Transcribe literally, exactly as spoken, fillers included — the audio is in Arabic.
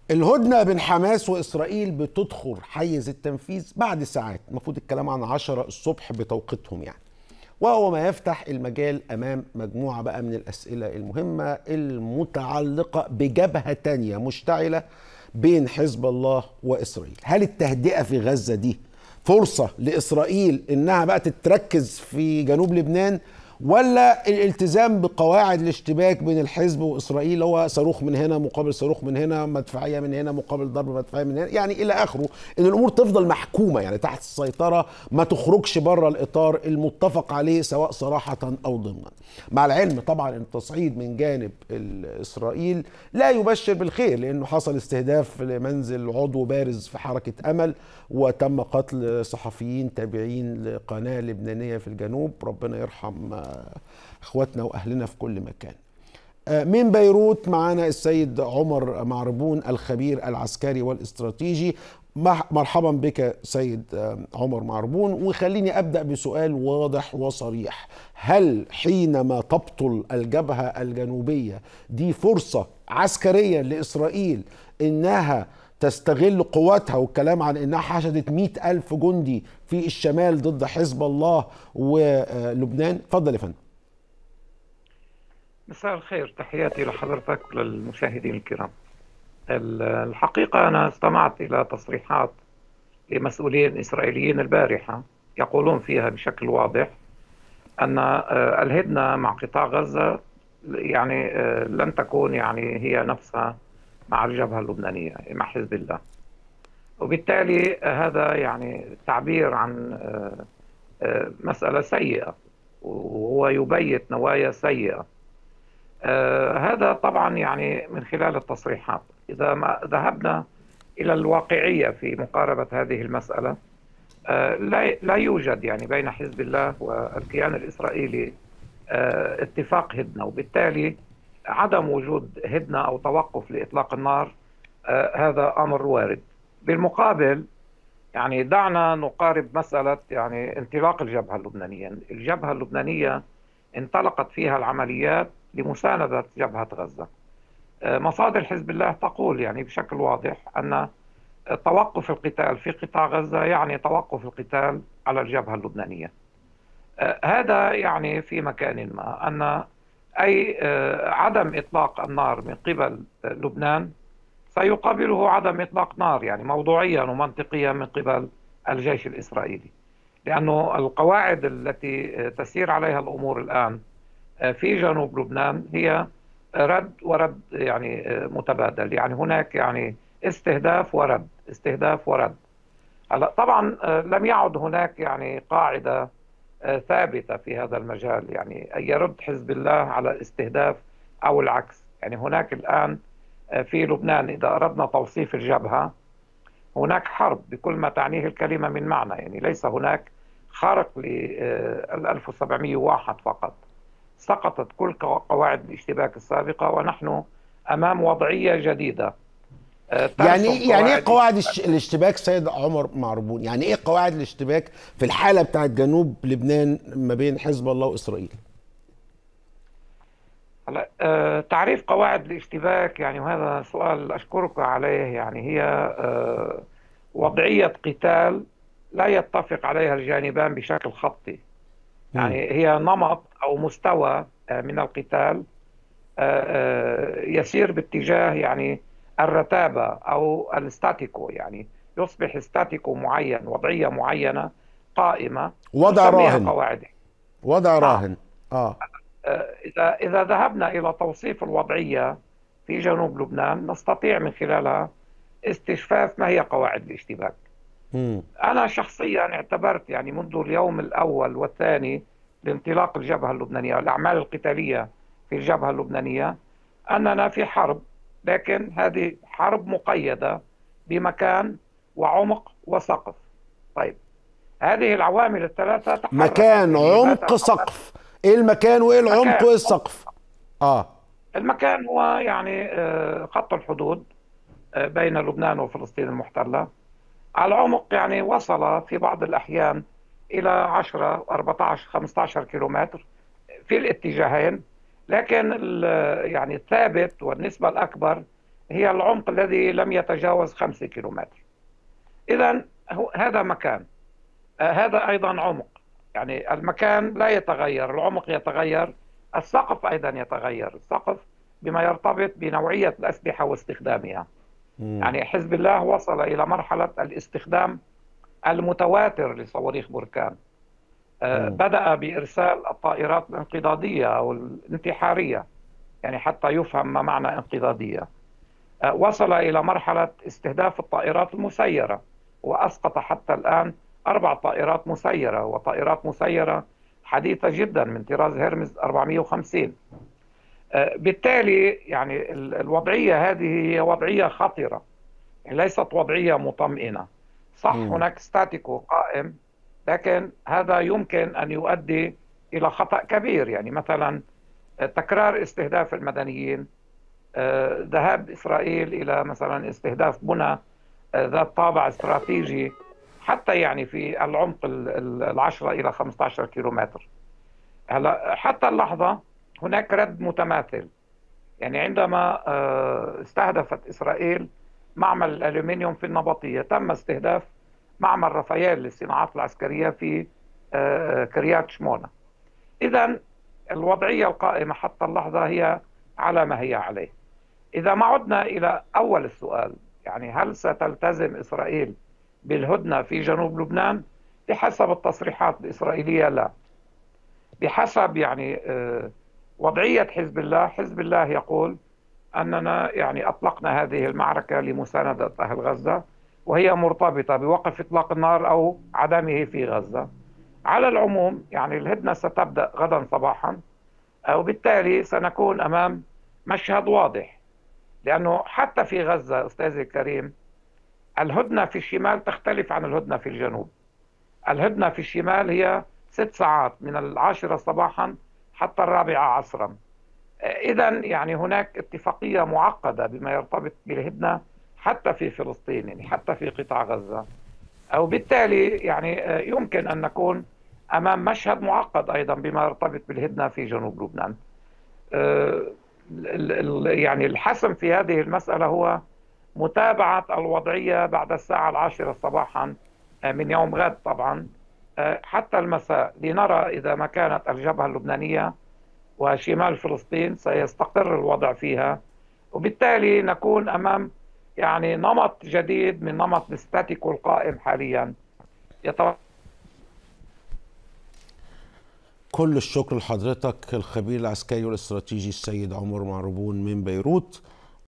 الهدنة بين حماس وإسرائيل بتدخل حيز التنفيذ بعد ساعات، المفروض الكلام عن عشرة الصبح بتوقيتهم يعني، وهو ما يفتح المجال أمام مجموعة بقى من الأسئلة المهمة المتعلقة بجبهة تانية مشتعلة بين حزب الله وإسرائيل. هل التهدئة في غزة دي فرصة لإسرائيل إنها بقى تتركز في جنوب لبنان، ولا الالتزام بقواعد الاشتباك بين الحزب واسرائيل اللي هو صاروخ من هنا مقابل صاروخ من هنا، مدفعيه من هنا مقابل ضرب مدفعيه من هنا، يعني الى اخره، ان الامور تفضل محكومه يعني تحت السيطره، ما تخرجش بره الاطار المتفق عليه سواء صراحه او ضمنا. مع العلم طبعا ان التصعيد من جانب اسرائيل لا يبشر بالخير، لانه حصل استهداف لمنزل عضو بارز في حركه امل، وتم قتل صحفيين تابعين لقناه لبنانيه في الجنوب، ربنا يرحم اخواتنا واهلنا في كل مكان. من بيروت معانا السيد عمر معربون الخبير العسكري والاستراتيجي. مرحبا بك سيد عمر معربون، وخليني ابدا بسؤال واضح وصريح: هل حينما تبطل الجبهه الجنوبيه دي فرصه عسكريه لاسرائيل انها تستغل قواتها، والكلام عن انها حشدت مئة الف جندي في الشمال ضد حزب الله ولبنان؟ اتفضل يا فندم. مساء الخير، تحياتي لحضرتك وللمشاهدين الكرام. الحقيقة أنا استمعت إلى تصريحات لمسؤولين إسرائيليين البارحة يقولون فيها بشكل واضح أن الهدنة مع قطاع غزة يعني لن تكون يعني هي نفسها مع الجبهة اللبنانية مع حزب الله، وبالتالي هذا يعني تعبير عن مسألة سيئة، وهو يبيت نوايا سيئة. آه هذا طبعا يعني من خلال التصريحات. إذا ما ذهبنا إلى الواقعية في مقاربة هذه المسألة، آه لا, لا يوجد يعني بين حزب الله والكيان الإسرائيلي آه اتفاق هدنة، وبالتالي عدم وجود هدنة أو توقف لإطلاق النار آه هذا أمر وارد. بالمقابل يعني دعنا نقارب مسألة يعني انطلاق الجبهة اللبنانية. الجبهة اللبنانية انطلقت فيها العمليات لمساندة جبهة غزة. مصادر حزب الله تقول يعني بشكل واضح أن توقف القتال في قطاع غزة يعني توقف القتال على الجبهة اللبنانية. هذا يعني في مكان ما أن أي عدم إطلاق النار من قبل لبنان سيقابله عدم إطلاق نار يعني موضوعيا ومنطقيا من قبل الجيش الإسرائيلي، لأنه القواعد التي تسير عليها الأمور الآن في جنوب لبنان هي رد ورد يعني متبادل، يعني هناك يعني استهداف ورد استهداف ورد. هلا طبعا لم يعد هناك يعني قاعدة ثابتة في هذا المجال، يعني أن يرد حزب الله على الاستهداف أو العكس. يعني هناك الآن في لبنان إذا أردنا توصيف الجبهة، هناك حرب بكل ما تعنيه الكلمة من معنى، يعني ليس هناك خارق لل ألف وسبعمئة وواحد فقط. سقطت كل قواعد الاشتباك السابقة ونحن أمام وضعية جديدة. يعني يعني ايه قواعد الاشتباك سيد عمر معربون؟ يعني ايه قواعد الاشتباك في الحالة بتاعت جنوب لبنان ما بين حزب الله وإسرائيل؟ هلا أه تعريف قواعد الاشتباك يعني، وهذا سؤال أشكرك عليه، يعني هي أه وضعية قتال لا يتفق عليها الجانبان بشكل خطي. يعني هي نمط أو مستوى من القتال يسير باتجاه يعني الرتابة أو الستاتيكو، يعني يصبح ستاتيكو معين، وضعية معينة قائمة، وضع راهن. قواعد وضع راهن. آه. إذا إذا ذهبنا إلى توصيف الوضعية في جنوب لبنان نستطيع من خلالها استشفاف ما هي قواعد الاشتباك. م. أنا شخصيا اعتبرت يعني منذ اليوم الأول والثاني لانطلاق الجبهة اللبنانية، الأعمال القتالية في الجبهة اللبنانية، أننا في حرب، لكن هذه حرب مقيدة بمكان وعمق وسقف. طيب هذه العوامل الثلاثة تحركت. مكان، عمق، سقف. ايه المكان وايه العمق وايه السقف؟ اه المكان هو يعني خط الحدود بين لبنان وفلسطين المحتلة. العمق يعني وصل في بعض الأحيان إلى عشرة أربعة عشر خمسة عشر كيلومتر في الاتجاهين، لكن يعني الثابت والنسبة الأكبر هي العمق الذي لم يتجاوز خمسة كيلومتر. إذا هذا مكان، آه هذا أيضا عمق، يعني المكان لا يتغير، العمق يتغير، السقف أيضا يتغير، السقف بما يرتبط بنوعية الأسلحة واستخدامها. مم. يعني حزب الله وصل إلى مرحلة الاستخدام المتواتر لصواريخ بركان. آه مم. بدأ بإرسال الطائرات الانقضاضية أو الانتحارية، يعني حتى يفهم ما معنى انقضاضية. آه وصل إلى مرحلة استهداف الطائرات المسيرة، وأسقط حتى الآن أربع طائرات مسيرة، وطائرات مسيرة حديثة جدا من طراز هيرمز أربعمئة وخمسين. آه بالتالي يعني الوضعية هذه هي وضعية خطرة، ليست وضعية مطمئنة. صح، مم. هناك ستاتيكو قائم، لكن هذا يمكن أن يؤدي إلى خطأ كبير. يعني مثلا تكرار استهداف المدنيين، آه، ذهاب إسرائيل إلى مثلا استهداف بنى آه، ذات طابع استراتيجي، حتى يعني في العمق العشرة إلى خمسة عشر كيلومتر. هلا حتى اللحظة هناك رد متماثل. يعني عندما آه، استهدفت إسرائيل معمل الألومنيوم في النبطية، تم استهداف معمل رافائيل للصناعات العسكرية في آه، كريات شمونة. إذا الوضعية القائمة حتى اللحظة هي على ما هي عليه. إذا ما عدنا إلى أول السؤال، يعني هل ستلتزم إسرائيل بالهدنة في جنوب لبنان؟ بحسب التصريحات الإسرائيلية لا. بحسب يعني آه، وضعية حزب الله، حزب الله يقول أننا يعني أطلقنا هذه المعركة لمساندة أهل غزة، وهي مرتبطة بوقف إطلاق النار أو عدمه في غزة. على العموم يعني الهدنة ستبدأ غدا صباحا، وبالتالي سنكون أمام مشهد واضح. لأنه حتى في غزة أستاذي الكريم، الهدنة في الشمال تختلف عن الهدنة في الجنوب. الهدنة في الشمال هي ست ساعات من العاشرة صباحا حتى الرابعة عصرا. إذا يعني هناك اتفاقية معقدة بما يرتبط بالهدنة حتى في فلسطين، يعني حتى في قطاع غزة. أو بالتالي يعني يمكن أن نكون أمام مشهد معقد أيضا بما يرتبط بالهدنة في جنوب لبنان. يعني الحسم في هذه المسألة هو متابعة الوضعية بعد الساعة العاشرة صباحا من يوم غد طبعا حتى المساء، لنرى إذا ما كانت الجبهة اللبنانية وشمال فلسطين سيستقر الوضع فيها، وبالتالي نكون أمام يعني نمط جديد من نمط الستاتيكو القائم حاليا. يتو... كل الشكر لحضرتك الخبير العسكري والاستراتيجي السيد عمر معربون من بيروت.